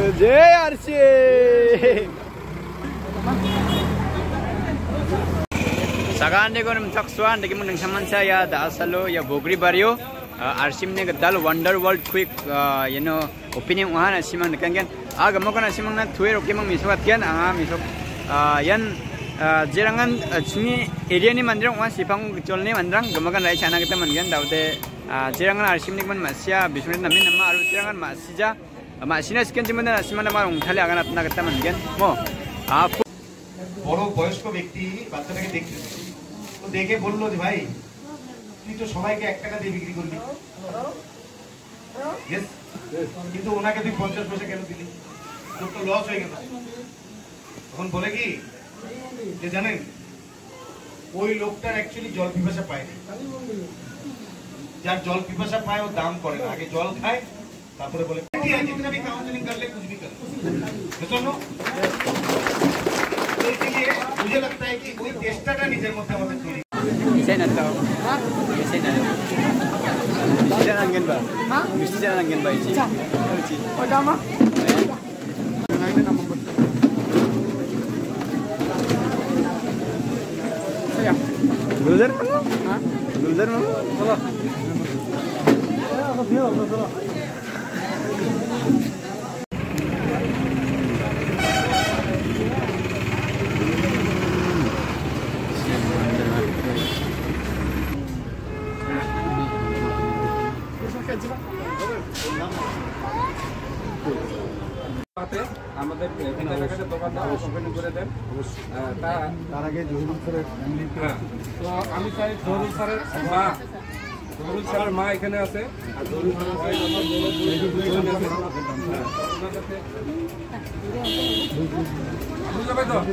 Jai Arsi. Sagan de gonum taksuan de kimun saman saya da asalo ya Bogri Bario Arsim ne gadal Wonder World quick opinion wahana simang dekan aga mokana simang na tuer okimang miswat kian anga misok yan jerangan chuni area ni mandrang wa sipang cholne mandrang gamakan rai chana kita mangan daude jerangan Arsim ne man masya bisune namin nama aru jerangan masija masina skin jimana simana marung thale aga na kita mangan mo বড় বয়স্ক ব্যক্তি বাচ্চাটাকে দেখতে তো দেখে বললো যে ভাই তুই তো সবাইকে 1 টাকা দিয়ে বিক্রি করবি কিন্তু ওনাকে তুই 50 পয়সা কেন দিলি তোর তো লস হয়ে গেল তখন বলে কি যে জানেন ওই লোকটার অ্যাকচুয়ালি জল পিপাসা পায় না যার জল পিপাসা পায় ও দাম করে না আগে জল খায় তারপরে বলে কি আছে जितना भी काउंसलिंग कर ले कुछ भी कर तो सुनो मुझे लगता है कि कोई टेस्टটা নিজের মধ্যে আমাদের তৈরি Bisa na to. Bisa na. Bisa na ngin ba? Ha? Bisa na ngin ba iji? Iji. Oh dama. Ngayon na mong. Saya. Gulder mo? Ha? Gulder mo? Wala. Ako biyo, wala. আমাদের কেনাকাটার দোকানটা open করে দেন তার আগে জহুরুল স্যারের family তো আমি চাই জহুরুল স্যারের মা এখানে আছে আর জহুরুল স্যারের তো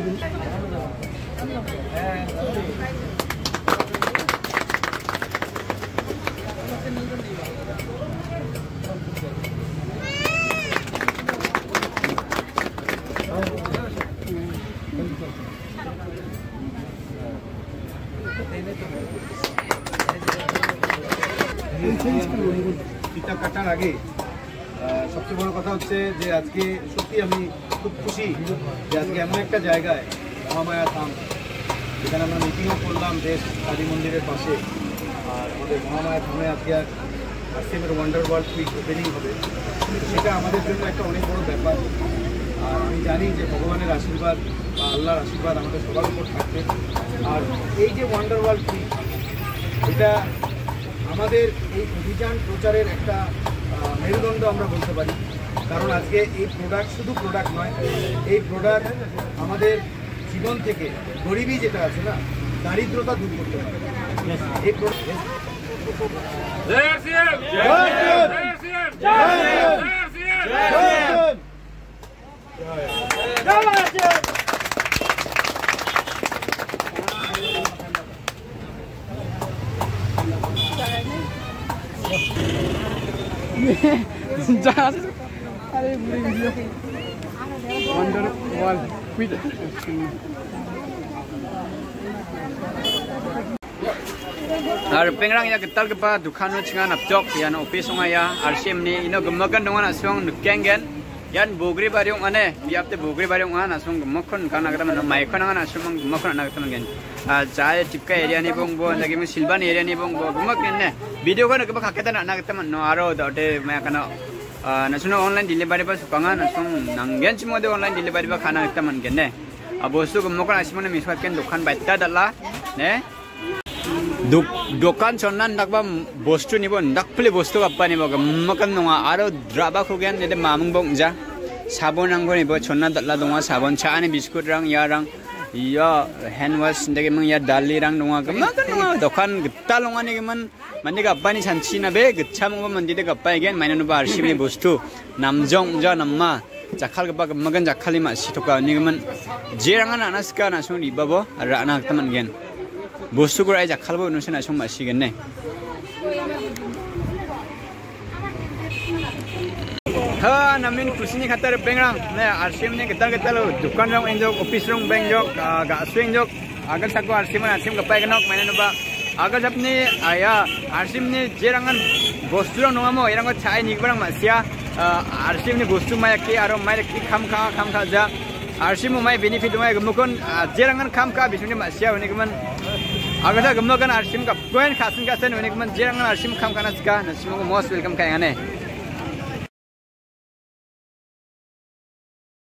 টিকা কাটার আগে সবচেয়ে বড় কথা হচ্ছে যে আজকে সত্যি আমি খুব খুশি যে আজকে এমন একটা জায়গায় মহামায়া ধাম যেখানে আমরা মিটিংও করলাম দেশ কালী মন্দিরের পাশে আর আমাদের মহামায়া ধামে আজকে আরসিএমের ওয়ান্ডার ওয়ার্ল্ড কুইক ওপেনিং হবে সেটা আমাদের জন্য একটা অনেক বড় ব্যাপার আর আমি জানি যে ভগবানের আশীর্বাদ বা আল্লাহর আশীর্বাদ আমাদের সবার উপর থাকবে আর এই যে ওয়ান্ডার ওয়ার্ল্ড কুইক এটা আমাদের এই অভিযান প্রচারের একটা মেরুদণ্ড আমরা বলতে পারি কারণ আজকে এই প্রোডাক্ট শুধু প্রোডাক্ট নয় এই প্রোডাক্ট আমাদের জীবন থেকে গরিবী যেটা আছে না দারিদ্রতা দূর করতে পারে এই product Jangan. Ada video. Wonder World Quick. Ar pengrang ya ketal kepa dukan nu cingan apjok yan office ngaya RCM ni ino gemakan dengan asong nukengen yan Bogri Bariong ane biapte Bogri Bariong an asong gemakon kana kata mana maikon an asong gemakon anak kata mana jaya tipka area ni bongbo lagi mu Silvan area ni bongbo gemakan ne video kan kepa kaketan anak kata mana aro dode maya kana nasional online delivery pas sukangan asong nanggen cimo de online delivery pas kana kata mana ne abosu gemakon asimana miswatkan dukan baita dalla ne Dokan sonan dakba bostu ni bon dakpli bostu kappa ni boga makan nonga aro draba khugen ne mamung bong ja sabon rang ni bo chonna datla donga sabon cha ani biskut rang ya rang ya hand wash ndege mang ya dali rang donga makan nonga dokan getta longa ni man mandi kappa ni sanchi na be gcha mong mandi de kappa igen maina no bar shibni bostu namjong ja namma jakhal kappa magan jakhali ma sitoka ni man jerangan anaska na sung ribabo ara anak taman gen bostu ko ai jakhalbo nusena song masigen ne ha namin kusini khatar bengrang ne RCM ne ketal ketalo dukan rong enjok office rong bengjok ga swing jok agar sako RCM ka pai ganok mane no ba agar sapni aya RCM ne jerangan bostu rong nongamo erang ko chai ni barang masia RCM ni bostu mai ki aro mai ki kham kha ja RCM mai benefit mai gumukon jerangan kham ka bisuni ma sia hone kuman agada gumno kan RCM ka point khasin ka sen hone kuman jerangan RCM kham kana ska na simo most welcome ka ngane